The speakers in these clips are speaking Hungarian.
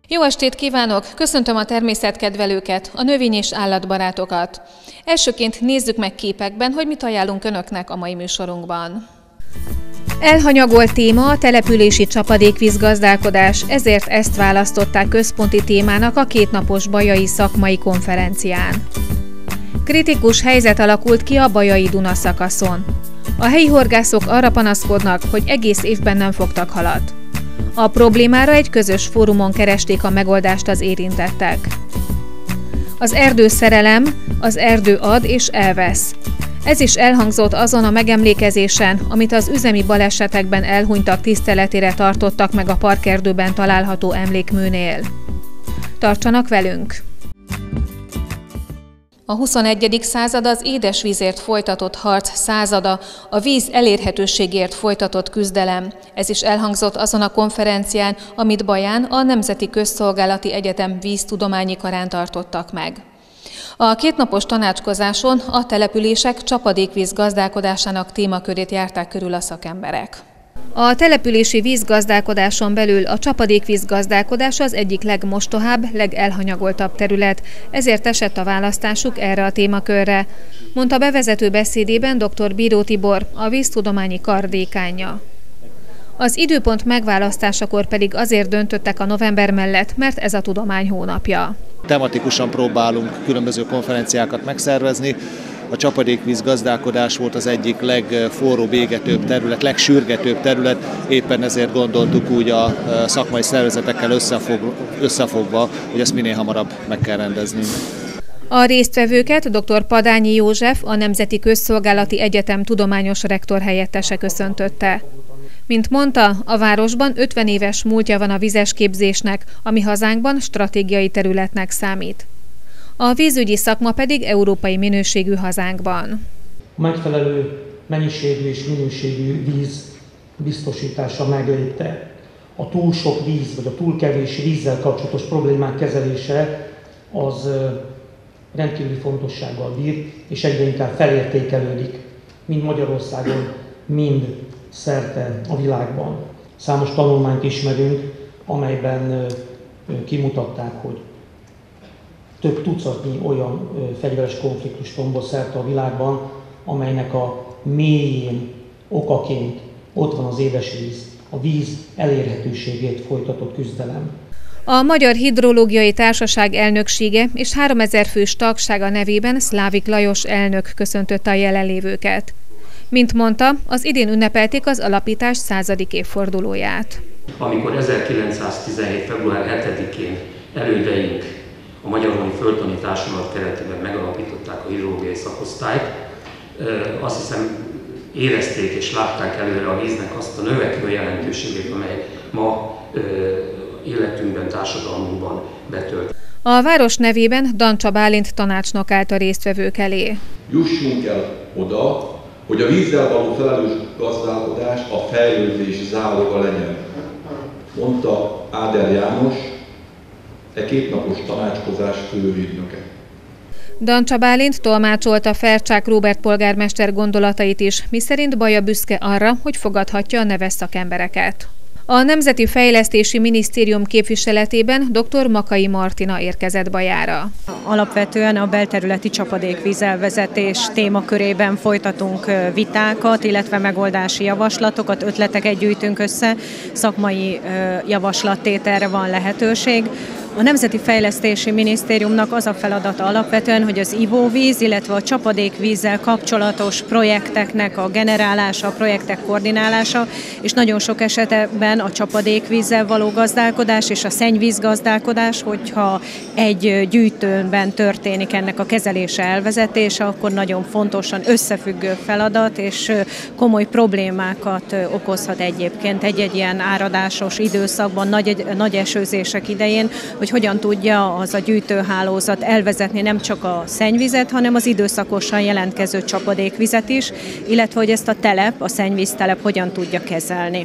Jó estét kívánok! Köszöntöm a természetkedvelőket, a növény- és állatbarátokat. Elsőként nézzük meg képekben, hogy mit ajánlunk Önöknek a mai műsorunkban. Elhanyagolt téma a települési csapadékvízgazdálkodás, ezért ezt választották központi témának a kétnapos bajai szakmai konferencián. Kritikus helyzet alakult ki a Bajai-Duna szakaszon. A helyi horgászok arra panaszkodnak, hogy egész évben nem fogtak halat. A problémára egy közös fórumon keresték a megoldást az érintettek. Az erdő szerelem, az erdő ad és elvesz. Ez is elhangzott azon a megemlékezésen, amit az üzemi balesetekben elhunytak tiszteletére tartottak meg a parkerdőben található emlékműnél. Tartsanak velünk! A 21. század az édesvízért folytatott harc százada, a víz elérhetőségért folytatott küzdelem. Ez is elhangzott azon a konferencián, amit Baján a Nemzeti Közszolgálati Egyetem víztudományi karán tartottak meg. A kétnapos tanácskozáson a települések csapadékvíz gazdálkodásának témakörét járták körül a szakemberek. A települési vízgazdálkodáson belül a csapadékvízgazdálkodás az egyik legmostohább, legelhanyagoltabb terület, ezért esett a választásuk erre a témakörre, mondta bevezető beszédében dr. Bíró Tibor, a víztudományi kar dékánja. Az időpont megválasztásakor pedig azért döntöttek a november mellett, mert ez a tudomány hónapja. Tematikusan próbálunk különböző konferenciákat megszervezni. A csapadékvíz gazdálkodás volt az egyik legforróbb, égetőbb terület, legsürgetőbb terület, éppen ezért gondoltuk úgy a szakmai szervezetekkel összefogva, hogy ezt minél hamarabb meg kell rendezni. A résztvevőket dr. Padányi József, a Nemzeti Közszolgálati Egyetem tudományos rektor helyettese köszöntötte. Mint mondta, a városban 50 éves múltja van a vizesképzésnek, ami hazánkban stratégiai területnek számít. A vízügyi szakma pedig európai minőségű hazánkban. A megfelelő mennyiségű és minőségű víz biztosítása megléte, a túl sok víz vagy a túl kevés vízzel kapcsolatos problémák kezelése az rendkívüli fontossággal bír, és egyre inkább felértékelődik, mind Magyarországon, mind szerte a világban. Számos tanulmányt ismerünk, amelyben kimutatták, hogy több tucatnyi olyan fegyveres konfliktus tombol szerte a világban, amelynek a mélyén okaként ott van az édesvíz, a víz elérhetőségét folytatott küzdelem. A Magyar Hidrológiai Társaság elnöksége és 3000 fős tagsága nevében Szlávik Lajos elnök köszöntötte a jelenlévőket. Mint mondta, az idén ünnepelték az alapítás 100. évfordulóját. Amikor 1917. február 7-én elődeink a Magyarországi Földtani Társulat keretében megalapították a hidrológiai szakosztályt, azt hiszem érezték és látták előre a víznek azt a növekvő jelentőségét, amely ma életünkben, társadalmunkban betölt. A város nevében Dancsa Bálint tanácsnok állt a résztvevők elé. Jussunk el oda, hogy a vízzel való felelős gazdálkodás a fejlődés záloga legyen, mondta Áder János, kétnapos tanácskozás főügynöke. Dancsa Bálint tolmácsolta Fercsák Róbert polgármester gondolatait is, miszerint Baja büszke arra, hogy fogadhatja a neves szakembereket. A Nemzeti Fejlesztési Minisztérium képviseletében dr. Makai Martina érkezett Bajára. Alapvetően a belterületi csapadékvízelvezetés témakörében folytatunk vitákat, illetve megoldási javaslatokat, ötleteket gyűjtünk össze, szakmai javaslattételre van lehetőség. A Nemzeti Fejlesztési Minisztériumnak az a feladata alapvetően, hogy az ivóvíz, illetve a csapadékvízzel kapcsolatos projekteknek a generálása, a projektek koordinálása, és nagyon sok esetben a csapadékvízzel való gazdálkodás és a szennyvízgazdálkodás, hogyha egy gyűjtőben történik ennek a kezelése, elvezetése, akkor nagyon fontosan összefüggő feladat, és komoly problémákat okozhat egyébként egy ilyen áradásos időszakban, nagy esőzések idején, hogy hogyan tudja az a gyűjtőhálózat elvezetni nem csak a szennyvizet, hanem az időszakosan jelentkező csapadékvizet is, illetve hogy ezt a telep, a szennyvíztelep hogyan tudja kezelni.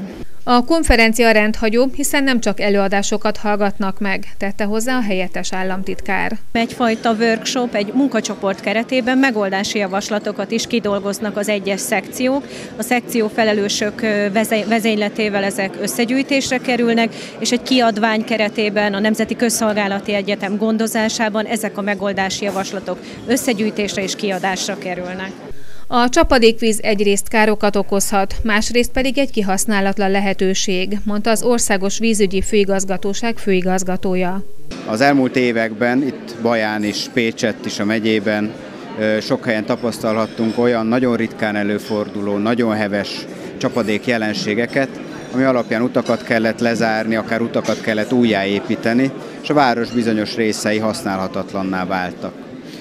A konferencia rendhagyó, hiszen nem csak előadásokat hallgatnak meg, tette hozzá a helyettes államtitkár. Egyfajta workshop, egy munkacsoport keretében megoldási javaslatokat is kidolgoznak az egyes szekciók. A szekció felelősök vezényletével ezek összegyűjtésre kerülnek, és egy kiadvány keretében a Nemzeti Közszolgálati Egyetem gondozásában ezek a megoldási javaslatok összegyűjtésre és kiadásra kerülnek. A csapadékvíz egyrészt károkat okozhat, másrészt pedig egy kihasználatlan lehetőség, mondta az Országos Vízügyi Főigazgatóság főigazgatója. Az elmúlt években, itt Baján is, Pécsett is a megyében sok helyen tapasztalhattunk olyan nagyon ritkán előforduló, nagyon heves csapadék jelenségeket, ami alapján utakat kellett lezárni, akár utakat kellett újjáépíteni, és a város bizonyos részei használhatatlanná váltak.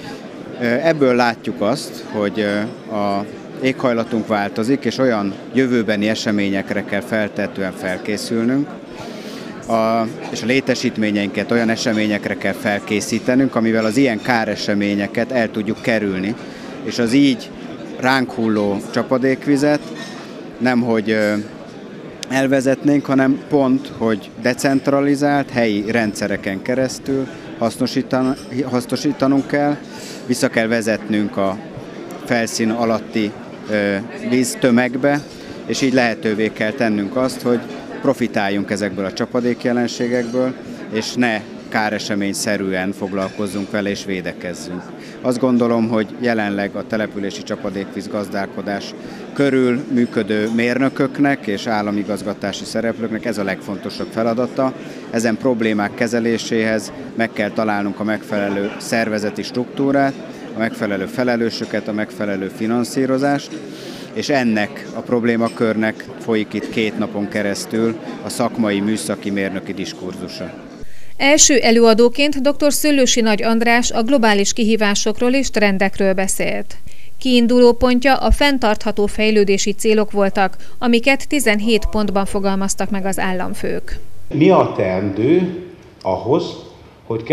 Ebből látjuk azt, hogy a éghajlatunk változik, és olyan jövőbeni eseményekre kell feltetően felkészülnünk, és a létesítményeinket olyan eseményekre kell felkészítenünk, amivel az ilyen káreseményeket el tudjuk kerülni, és az így ránk hulló csapadékvizet nemhogy elvezetnénk, hanem pont, hogy decentralizált helyi rendszereken keresztül hasznosítanunk kell, vissza kell vezetnünk a felszín alatti víztömegbe, és így lehetővé kell tennünk azt, hogy profitáljunk ezekből a csapadékjelenségekből, és ne káreseményszerűen foglalkozzunk vele és védekezzünk. Azt gondolom, hogy jelenleg a települési csapadékvíz gazdálkodás körül működő mérnököknek és államigazgatási szereplőknek ez a legfontosabb feladata. Ezen problémák kezeléséhez meg kell találnunk a megfelelő szervezeti struktúrát, a megfelelő felelősöket, a megfelelő finanszírozást, és ennek a problémakörnek folyik itt 2 napon keresztül a szakmai műszaki mérnöki diskurzusa. Első előadóként dr. Szőlősi Nagy András a globális kihívásokról és trendekről beszélt. Kiinduló pontja a fenntartható fejlődési célok voltak, amiket 17 pontban fogalmaztak meg az államfők. Mi a teendő ahhoz, hogy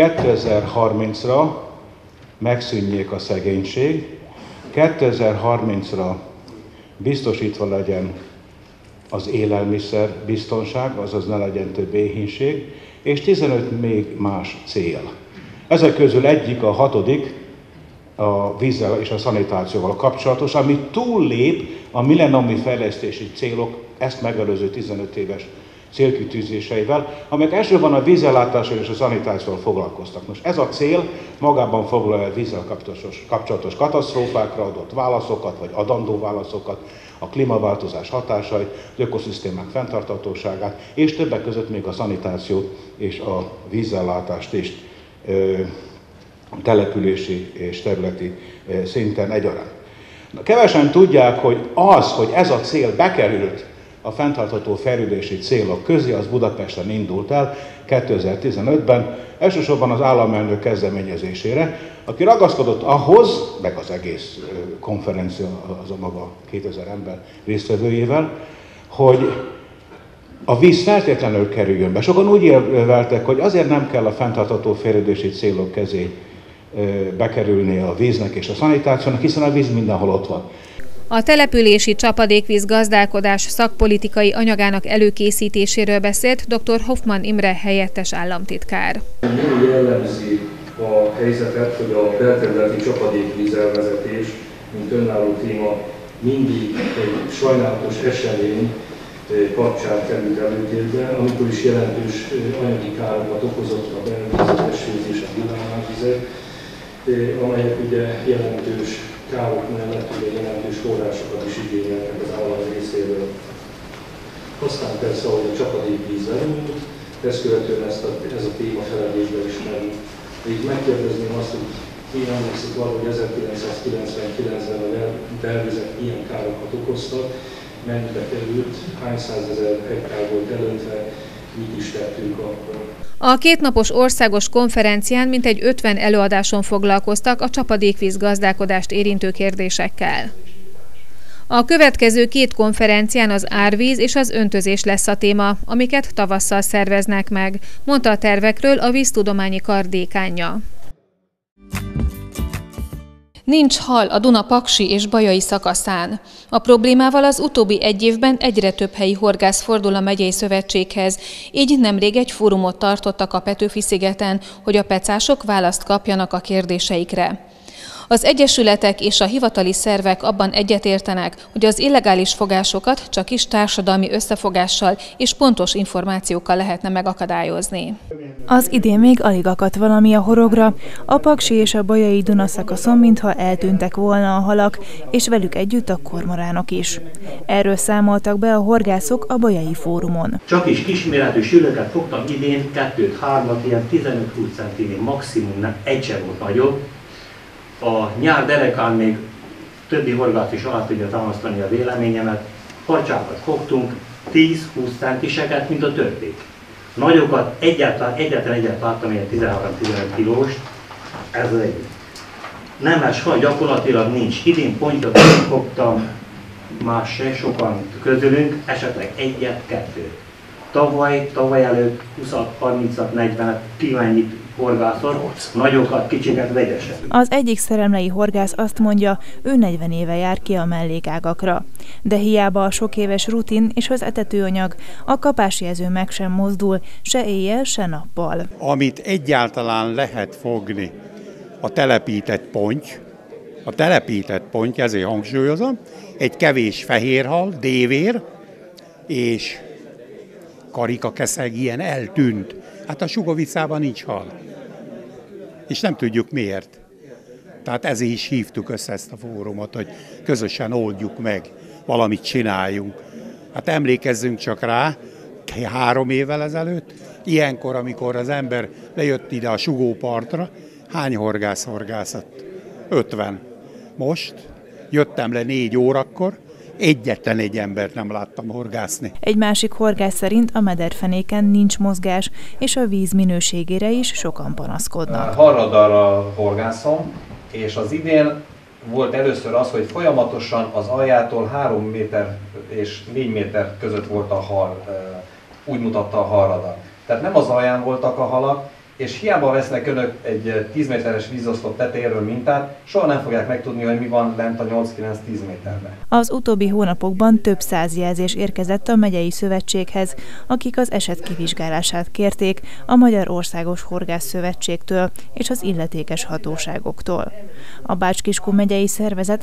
2030-ra megszűnjék a szegénység, 2030-ra biztosítva legyen az élelmiszer biztonság, azaz ne legyen több éhínség, és 15 még más cél. Ezek közül egyik, a 6. a vízzel és a szanitációval kapcsolatos, ami túllép a millenniumi fejlesztési célok ezt megelőző 15 éves célkitűzéseivel, amelyek elsősorban a vízellátással és a szanitációval foglalkoztak. Most ez a cél magában foglalja a vízzel kapcsolatos katasztrófákra adott válaszokat, vagy adandó válaszokat, a klímaváltozás hatásait, az ökoszisztémák fenntarthatóságát, és többek között még a szanitációt és a vízellátást is települési és területi szinten egyaránt. Kevesen tudják, hogy ez a cél bekerült a fenntartható fejlődési célok közé, az Budapesten indult el 2015-ben, elsősorban az államelnök kezdeményezésére, aki ragaszkodott ahhoz, meg az egész konferencia, az a maga 2000 ember résztvevőjével, hogy a víz feltétlenül kerüljön be. Sokan úgy érveltek, hogy azért nem kell a fenntartható fejlődési célok közé bekerülni a víznek és a szanitációnak, hiszen a víz mindenhol ott van. A települési csapadékvíz gazdálkodás szakpolitikai anyagának előkészítéséről beszélt dr. Hoffmann Imre helyettes államtitkár. Mi jellemzi a helyzetet, hogy a belterületi csapadékvízelvezetés, mint önálló téma, mindig egy sajnálatos esemény kapcsán került előtérbe, amikor is jelentős anyagi károkat okozott a belvízetes víz és a villámvizek, amelyek ugye jelentős károk mellett ugye jelentős forrásokat is igényelnek az állam részéről. Aztán persze, ahogy a csapadékvíz elmúlt, ezt követően ez a téma feledésbe is merül. Így megkérdezném azt, hogy ki emlékszik arra, hogy 1999-ben a belvizek milyen károkat okoztak, mennyibe került, hány százezer hektár volt elöntve, mit is tettünk akkor. A 2 napos országos konferencián mintegy 50 előadáson foglalkoztak a csapadékvíz gazdálkodást érintő kérdésekkel. A következő 2 konferencián az árvíz és az öntözés lesz a téma, amiket tavasszal szerveznek meg, mondta a tervekről a Víztudományi Kar dékánja. Nincs hal a Duna paksi és bajai szakaszán. A problémával az utóbbi egy évben egyre több helyi horgász fordul a megyei szövetséghez, így nemrég egy fórumot tartottak a Petőfi-szigeten, hogy a pecások választ kapjanak a kérdéseikre. Az egyesületek és a hivatali szervek abban egyetértenek, hogy az illegális fogásokat csak is társadalmi összefogással és pontos információkkal lehetne megakadályozni. Az idén még alig akadt valami a horogra, a Paksi és a Bajai Duna szakaszon mintha eltűntek volna a halak, és velük együtt a kormoránok is. Erről számoltak be a horgászok a Bajai Fórumon. Csak is kisméretű sülőket fogtam idén, 2-3, ilyen 15-20 cm maximum, egy sem volt nagyobb. A nyár derekán még többi horgász is alá tudja támasztani a véleményemet. Harcsákat fogtunk, 10-20 centiseket, mint a többik. Nagyokat egyetlen egyet láttam, ilyen 13-15 kilóst, ez az egyik. Nemes hal gyakorlatilag nincs. Idén pontot fogtam, más se, sokan közülünk, esetleg egyet-kettőt. Tavaly előtt 20-30-40-et kimennyit horgászott, nagyokat, kicsiket, vegyesen. Az egyik szeremlei horgász azt mondja, ő 40 éve jár ki a mellékágakra. De hiába a sok éves rutin és az etetőanyag, a kapásjelző meg sem mozdul, se éjjel, se nappal. Amit egyáltalán lehet fogni, a telepített ponty, ezért hangsúlyozom, egy kevés fehérhal, dévér, és karikakeszeg ilyen eltűnt. Hát a Sugovicában nincs hal. És nem tudjuk miért. Tehát ezért is hívtuk össze ezt a fórumot, hogy közösen oldjuk meg, valamit csináljunk. Hát emlékezzünk csak rá, 3 évvel ezelőtt, ilyenkor, amikor az ember lejött ide a Sugópartra, hány horgász horgászott? 50. Most jöttem le 4 órakor, egyetlen egy embert nem láttam horgászni. Egy másik horgász szerint a mederfenéken nincs mozgás, és a víz minőségére is sokan panaszkodnak. Harradarra horgászom, és az idén volt először az, hogy folyamatosan az aljától 3 méter és 4 méter között volt a hal, úgy mutatta a harradar. Tehát nem az alján voltak a halak, és hiába vesznek önök egy 10 méteres vízoszlop tetejéről mintát, soha nem fogják megtudni, hogy mi van lent a 8-9-10 méterben. Az utóbbi hónapokban több 100 jelzés érkezett a megyei szövetséghez, akik az eset kivizsgálását kérték a Magyar Országos Horgászszövetségtől és az illetékes hatóságoktól. A Bács-Kiskun megyei szervezet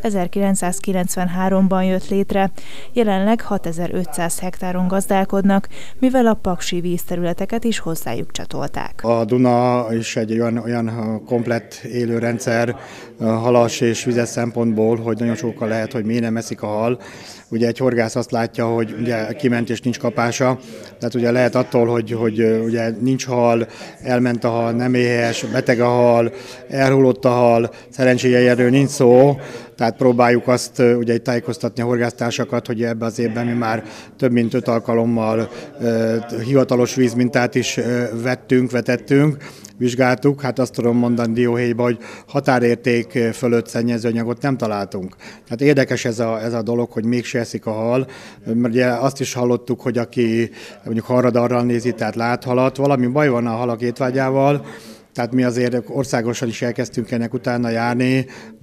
1993-ban jött létre, jelenleg 6500 hektáron gazdálkodnak, mivel a paksi vízterületeket is hozzájuk csatolták. A Duna is egy olyan komplett élőrendszer halas és vizes szempontból, hogy nagyon sokkal lehet, hogy miért nem eszik a hal. Ugye egy horgász azt látja, hogy ugye kiment és nincs kapása, tehát ugye lehet attól, hogy ugye nincs hal, elment a hal, nem éhes, beteg a hal, elhullott a hal, szerencséje erről nincs szó, tehát próbáljuk azt ugye tájékoztatni a horgásztársakat, hogy ebben az évben mi már több mint 5 alkalommal hivatalos vízmintát is vetettünk, vizsgáltuk, hát azt tudom mondani dióhéjban, hogy határérték fölött szennyezőanyagot nem találtunk. Tehát érdekes ez a dolog, hogy mégse eszik a hal, mert ugye azt is hallottuk, hogy aki mondjuk harradarral nézi, tehát lát halat, valami baj van a halak étvágyával, tehát mi azért országosan is elkezdtünk ennek utána járni,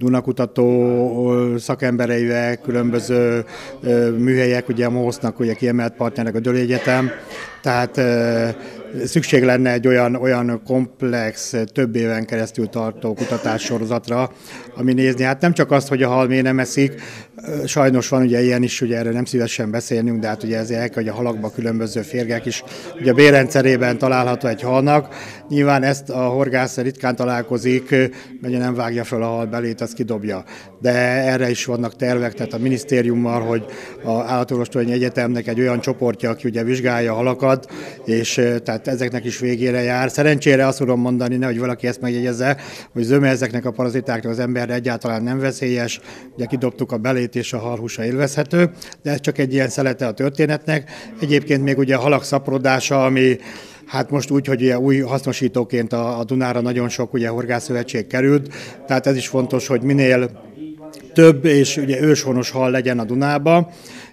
Dunakutató szakembereivel, különböző műhelyek, ugye a MOHOSZ-nak ugye kiemelt partnerek a Döli Egyetem, tehát szükség lenne egy olyan komplex, több éven keresztül tartó kutatássorozatra, ami nézni, hát nem csak azt, hogy a hal miért nem eszik, sajnos van ugye ilyen is, ugye erről nem szívesen beszélnünk, de hát ugye ezért, hogy a halakban különböző férgek is, ugye a bélrendszerében található egy halnak, nyilván ezt a horgász ritkán találkozik, mert nem vágja fel a hal belét, azt kidobja. De erre is vannak tervek, tehát a minisztériummal, hogy az Állatorvostudományi Egyetemnek egy olyan csoportja, aki ugye vizsgálja a halakat, és tehát ezeknek is végére jár. Szerencsére azt tudom mondani, nehogy valaki ezt megjegyezze, hogy zöme ezeknek a parazitáknak az emberre egyáltalán nem veszélyes, ugye kidobtuk a belét és a halhúsa élvezhető, de ez csak egy ilyen szelete a történetnek. Egyébként még ugye a halak szaporodása, ami hát most úgy, hogy ugye új hasznosítóként a Dunára nagyon sok ugye horgászszövetség került, tehát ez is fontos, hogy minél több és ugye őshonos hal legyen a Dunába,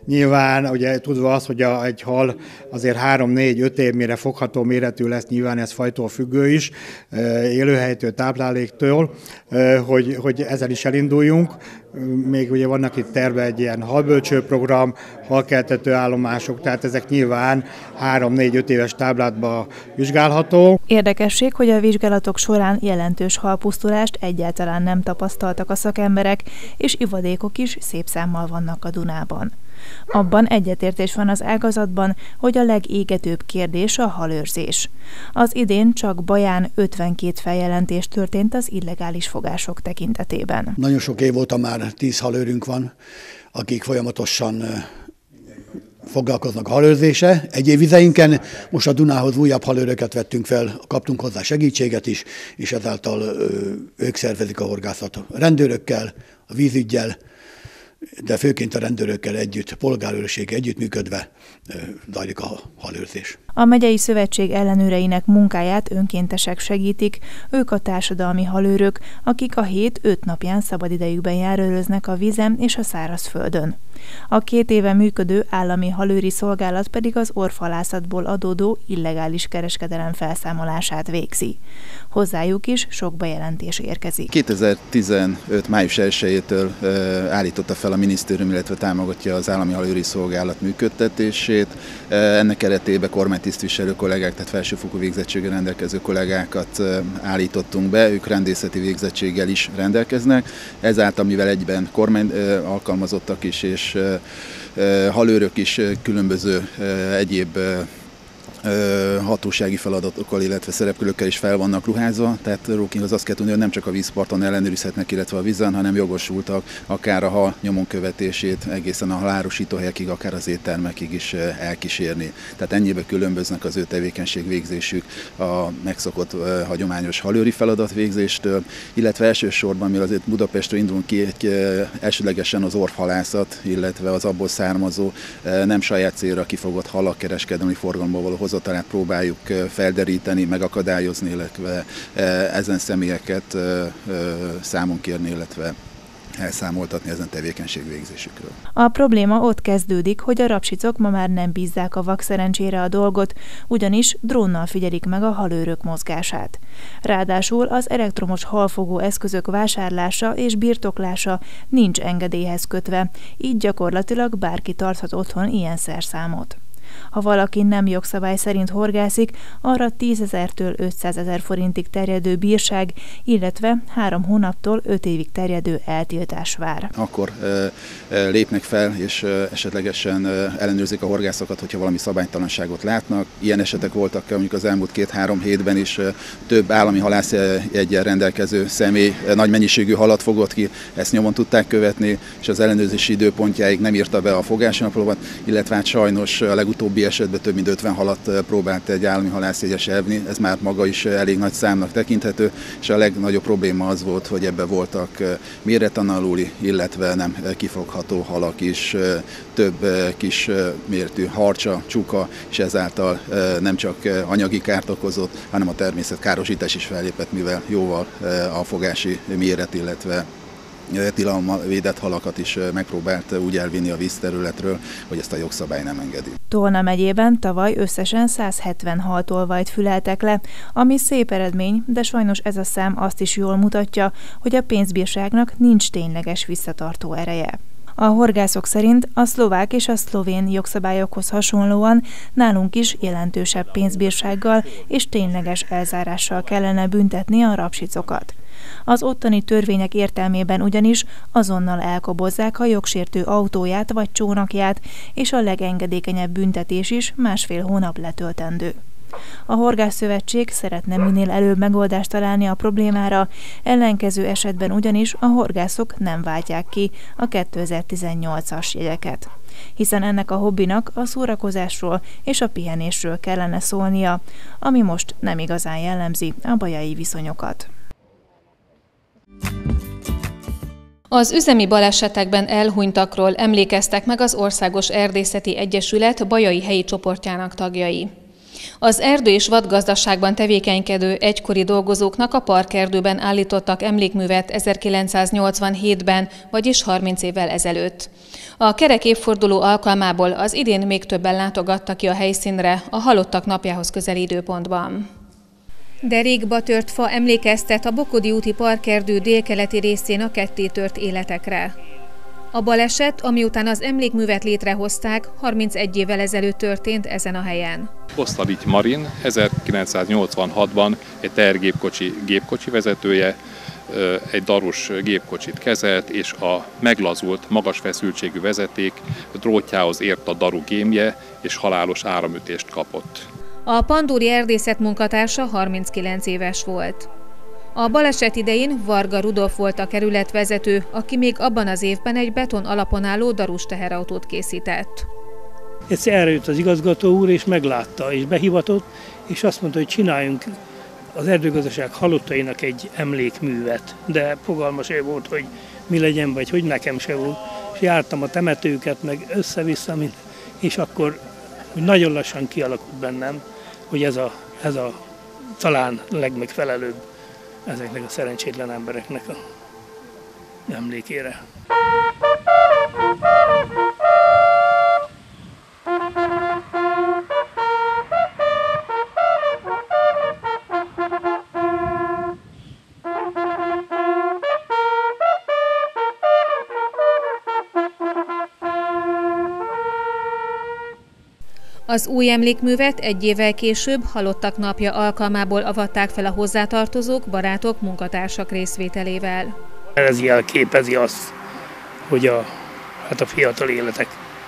Nyilván ugye tudva az, hogy egy hal azért 3-4-5 év mire fogható méretű lesz, nyilván ez fajtól függő is, élőhelytől, tápláléktől, hogy ezzel is elinduljunk. Még ugye vannak itt terve egy ilyen halbölcső program, halkeltető állomások, tehát ezek nyilván 3-4-5 éves táblátban vizsgálható. Érdekesség, hogy a vizsgálatok során jelentős halpusztulást egyáltalán nem tapasztaltak a szakemberek, és ivadékok is szép számmal vannak a Dunában. Abban egyetértés van az ágazatban, hogy a legégetőbb kérdés a halőrzés. Az idén csak Baján 52 feljelentés történt az illegális fogások tekintetében. Nagyon sok év óta már 10 halőrünk van, akik folyamatosan foglalkoznak a halőrzése. Egyéb vizeinken most a Dunához újabb halőröket vettünk fel, kaptunk hozzá segítséget is, és ezáltal ők szervezik a horgászatot. A rendőrökkel, a vízüggyel, de főként a rendőrökkel együtt, polgárőrség együttműködve zajlik a halőrzés. A megyei szövetség ellenőreinek munkáját önkéntesek segítik, ők a társadalmi halőrök, akik a hét 5 napján szabadidejükben járőröznek a vízen és a szárazföldön. A 2 éve működő állami halőri szolgálat pedig az orvhalászatból adódó illegális kereskedelem felszámolását végzi. Hozzájuk is sok bejelentés érkezik. 2015. május 1-től állította fel a minisztérium, illetve támogatja az állami halőri szolgálat működtetését. Ennek keretében kormánytisztviselő kollégák, tehát felsőfokú végzettséggel rendelkező kollégákat állítottunk be, ők rendészeti végzettséggel is rendelkeznek. Ezáltal, mivel egyben kormány alkalmazottak is, és halőrök is különböző egyéb hatósági feladatokkal, illetve szerepkörökkel is fel vannak ruházva, tehát róluk az azt kell tudni, hogy nem csak a vízparton ellenőrizhetnek, illetve a vízen, hanem jogosultak akár a hal nyomon követését egészen a halárusítóhelyekig, akár az éttermekig is elkísérni. Tehát ennyibe különböznek az ő tevékenység végzésük a megszokott hagyományos halőri feladatvégzéstől, illetve elsősorban, mivel azért Budapestről indulunk ki, elsődlegesen az orvhalászat, illetve az abból származó nem saját célra kifogott halak kereskedelmi forgalomba való hozatalát próbáljuk felderíteni, megakadályozni, illetve ezen személyeket számon kérni, illetve elszámoltatni ezen tevékenység végzésükről. A probléma ott kezdődik, hogy a rapsicok ma már nem bízzák a vakszerencsére a dolgot, ugyanis drónnal figyelik meg a halőrök mozgását. Ráadásul az elektromos halfogó eszközök vásárlása és birtoklása nincs engedélyhez kötve, így gyakorlatilag bárki tarthat otthon ilyen szerszámot. Ha valaki nem jogszabály szerint horgászik, arra 10 000-től 500 000 forintig terjedő bírság, illetve 3 hónaptól 5 évig terjedő eltiltás vár. Akkor lépnek fel, és esetlegesen ellenőrzik a horgászokat, hogyha valami szabálytalanságot látnak. Ilyen esetek voltak mondjuk az elmúlt 2-3 hétben is, több állami halászjeggyel rendelkező személy nagy mennyiségű halat fogott ki, ezt nyomon tudták követni, és az ellenőrzési időpontjáig nem írta be a fogási naplóban, illetve hát sajnos a legutóbbi esetben több mint 50 halat próbált egy állami halászjegyes elvenni, ez már maga is elég nagy számnak tekinthető, és a legnagyobb probléma az volt, hogy ebben voltak méreten aluli, illetve nem kifogható halak is, több kis méretű harcsa, csuka, és ezáltal nem csak anyagi kárt okozott, hanem a természetkárosítás is fellépett, mivel jóval a fogási méret, illetve tilalommal védett halakat is megpróbált úgy elvinni a vízterületről, hogy ezt a jogszabály nem engedi. Tolna megyében tavaly összesen 170 haltolvajt füleltek le, ami szép eredmény, de sajnos ez a szám azt is jól mutatja, hogy a pénzbírságnak nincs tényleges visszatartó ereje. A horgászok szerint a szlovák és a szlovén jogszabályokhoz hasonlóan nálunk is jelentősebb pénzbírsággal és tényleges elzárással kellene büntetni a rapsicokat. Az ottani törvények értelmében ugyanis azonnal elkobozzák a jogsértő autóját vagy csónakját, és a legengedékenyebb büntetés is 1,5 hónap letöltendő. A Horgászszövetség szeretne minél előbb megoldást találni a problémára, ellenkező esetben ugyanis a horgászok nem váltják ki a 2018-as jegyeket. Hiszen ennek a hobbinak a szórakozásról és a pihenésről kellene szólnia, ami most nem igazán jellemzi a bajai viszonyokat. Az üzemi balesetekben elhunytakról emlékeztek meg az Országos Erdészeti Egyesület bajai helyi csoportjának tagjai. Az erdő- és vadgazdaságban tevékenykedő egykori dolgozóknak a parkerdőben állítottak emlékművet 1987-ben, vagyis 30 évvel ezelőtt. A kerek évforduló alkalmából az idén még többen látogattak ki a helyszínre a halottak napjához közeli időpontban. Derékba tört fa emlékeztet a Bokodi úti parkerdő délkeleti részén a kettétört életekre. A baleset, amiután az emlékművet létrehozták, 31 évvel ezelőtt történt ezen a helyen. Osztalich Marin 1986-ban egy gépkocsi vezetője, egy darus gépkocsit kezelt, és a meglazult, magas feszültségű vezeték drótjához ért a daru gémje, és halálos áramütést kapott. A pandúri erdészet munkatársa 39 éves volt. A baleset idején Varga Rudolf volt a kerületvezető, aki még abban az évben egy beton alapon álló darus teherautót készített. Egyszer erre jött az igazgató úr, és meglátta, és behivatott, és azt mondta, hogy csináljunk az erdőgazdaság halottainak egy emlékművet. De fogalma se volt, hogy mi legyen, vagy hogy nekem se volt. És jártam a temetőket, meg össze-vissza, és akkor hogy nagyon lassan kialakult bennem, hogy ez a talán legmegfelelőbb ezeknek a szerencsétlen embereknek a emlékére. Az új emlékművet egy évvel később halottak napja alkalmából avatták fel a hozzátartozók, barátok, munkatársak részvételével. Ez jelképezi azt, hogy a fiatal életek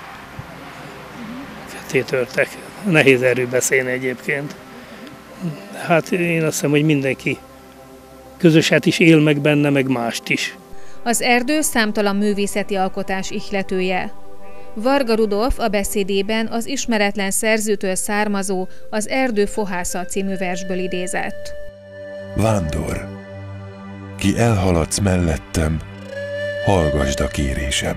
kettétörtek. Nehéz erről beszélni egyébként. Hát én azt hiszem, hogy mindenki közöset is él meg benne, meg mást is. Az erdő számtalan művészeti alkotás ihletője. Varga Rudolf a beszédében az ismeretlen szerzőtől származó Az erdő fohásza című versből idézett. Vándor, ki elhaladsz mellettem, hallgasd a kérésem.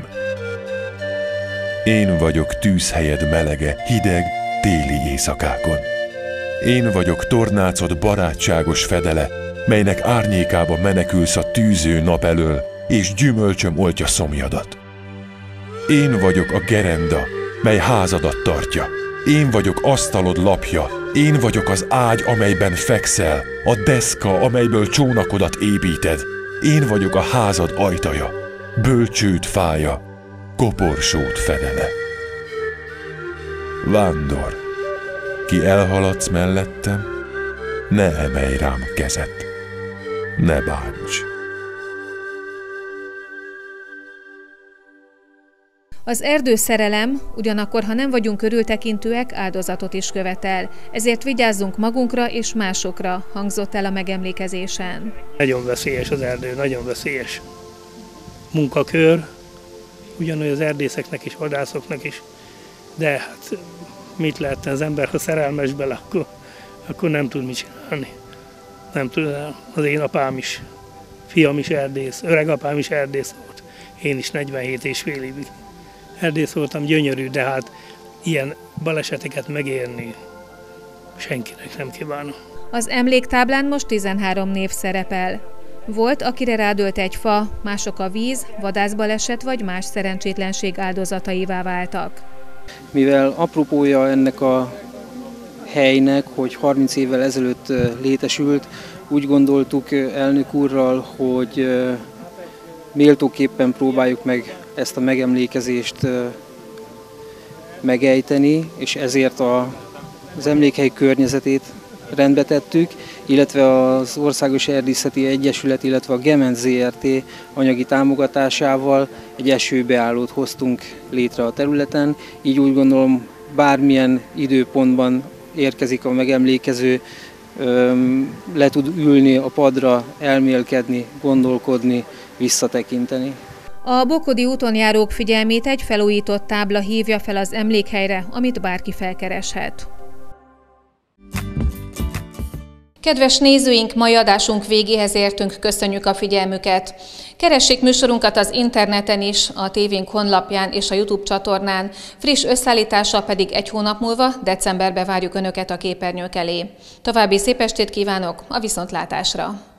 Én vagyok tűzhelyed melege, hideg, téli éjszakákon. Én vagyok tornácod barátságos fedele, melynek árnyékába menekülsz a tűző nap elől, és gyümölcsöm oltja szomjadat. Én vagyok a gerenda, mely házadat tartja. Én vagyok asztalod lapja. Én vagyok az ágy, amelyben fekszel, a deszka, amelyből csónakodat építed. Én vagyok a házad ajtaja, bölcsőd fája, koporsód fedele. Vándor, ki elhaladsz mellettem, ne emelj rám kezed, ne bánts. Az erdőszerelem ugyanakkor, ha nem vagyunk körültekintőek, áldozatot is követel. Ezért vigyázzunk magunkra és másokra, hangzott el a megemlékezésen. Nagyon veszélyes az erdő, nagyon veszélyes munkakör, ugyanúgy az erdészeknek is, vadászoknak is. De hát mit lehetne az ember, ha szerelmes bele, akkor nem tud mit csinálni. Nem tud, az én apám is, fiam is erdész, öregapám is erdész volt. Én is 47 és fél évig erdész voltam, gyönyörű, de hát ilyen baleseteket megérni senkinek nem kívánom. Az emléktáblán most 13 név szerepel. Volt, akire rádölt egy fa, mások a víz, vadászbaleset vagy más szerencsétlenség áldozataivá váltak. Mivel apropója ennek a helynek, hogy 30 évvel ezelőtt létesült, úgy gondoltuk elnök úrral, hogy méltóképpen próbáljuk meg ezt a megemlékezést megejteni, és ezért az emlékhely környezetét rendbe tettük, illetve az Országos Erdészeti Egyesület, illetve a Gemenc Zrt. Anyagi támogatásával egy esőbeállót hoztunk létre a területen. Így úgy gondolom, bármilyen időpontban érkezik a megemlékező, le tud ülni a padra, elmélkedni, gondolkodni, visszatekinteni. A Bokodi úton járók figyelmét egy felújított tábla hívja fel az emlékhelyre, amit bárki felkereshet. Kedves nézőink, mai adásunk végéhez értünk, köszönjük a figyelmüket. Keressék műsorunkat az interneten is, a tévénk honlapján és a YouTube csatornán, friss összeállítással pedig egy hónap múlva, decemberben várjuk Önöket a képernyők elé. További szép estét kívánok, a viszontlátásra!